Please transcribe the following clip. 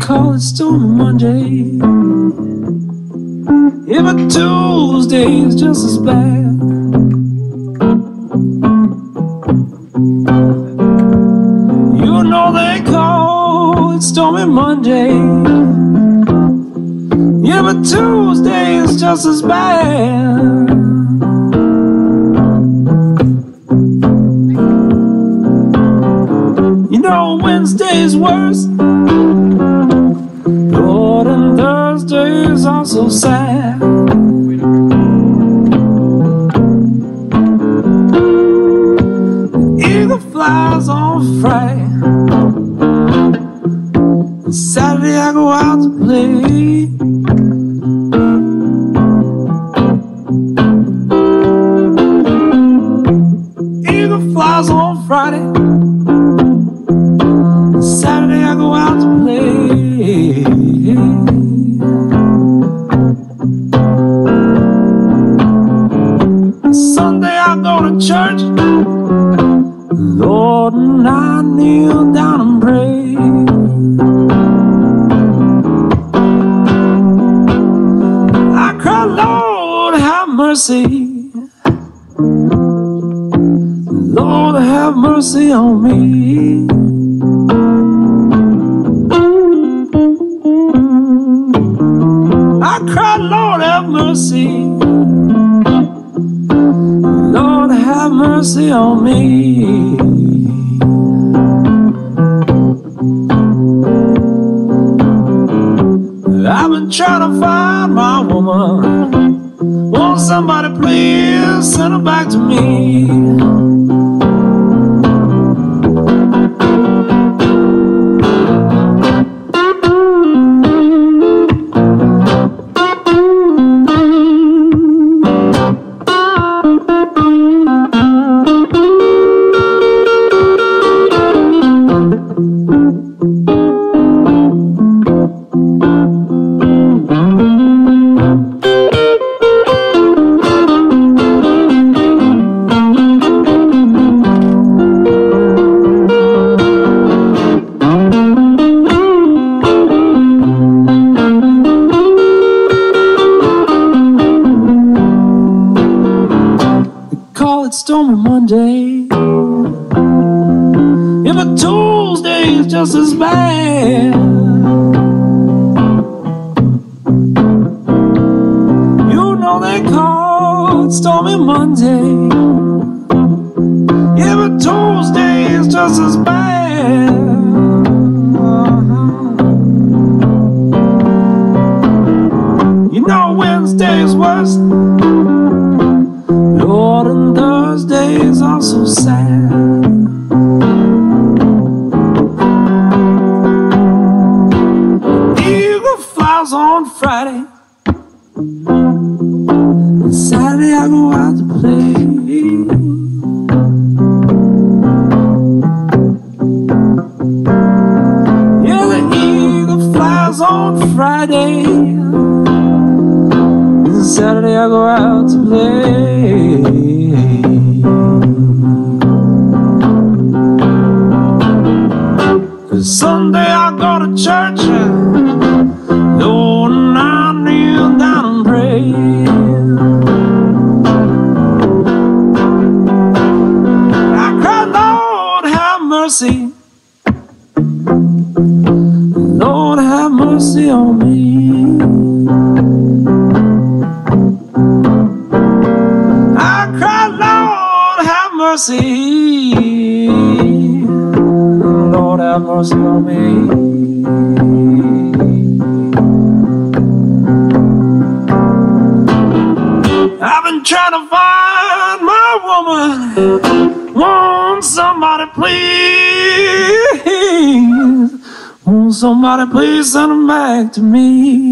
call it Stormy Monday. Every Tuesday is just as bad. You know they call it Stormy Monday. Every Tuesday is just as bad. You know Wednesday's worse, Lord, and Thursdays are so sad. The eagle flies on Friday, and Saturday I go out to play. Eagle flies on Friday, Saturday I go out to play. Sunday I go to church, Lord, and I kneel down and pray. I cry, Lord, have mercy. Lord, have mercy on me. I cry, Lord, have mercy. Lord, have mercy on me. I've been trying to find my woman. Won't somebody please send her back to me? Stormy Monday. Every Tuesday is just as bad. You know they call it Stormy Monday. Every Tuesday is just as bad. You know Wednesday is worse, Lord, and Thursdays are so sad. Eagle flies on Friday, and Saturday I go out to play. Yeah, the eagle flies on Friday, and Saturday I go out to play. Sunday I go to church, Lord, and I kneel down and pray. I cry, Lord, have mercy. Lord, have mercy on me. I cry, Lord, have mercy. Lord, have mercy on me. I've been trying to find my woman. Won't somebody please, won't somebody please send her back to me?